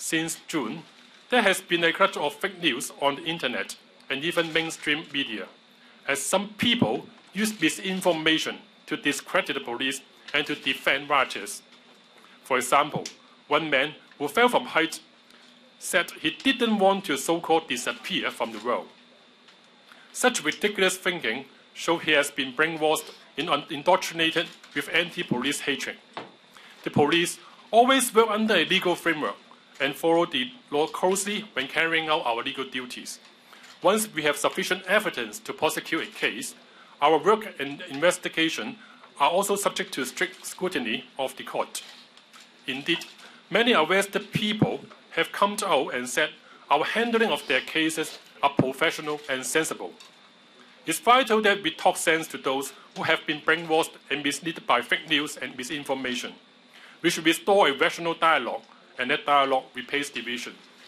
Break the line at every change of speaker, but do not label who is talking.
Since June, there has been a clutch of fake news on the internet and even mainstream media, as some people use misinformation to discredit the police and to defend rioters. For example, one man who fell from height said he didn't want to so-called disappear from the world. Such ridiculous thinking shows he has been brainwashed and indoctrinated with anti-police hatred. The police always work under a legal framework and follow the law closely when carrying out our legal duties. Once we have sufficient evidence to prosecute a case, our work and investigation are also subject to strict scrutiny of the court. Indeed, many arrested people have come out and said our handling of their cases are professional and sensible. It's vital that we talk sense to those who have been brainwashed and misled by fake news and misinformation. We should restore a rational dialogue, and that dialogue replaces division.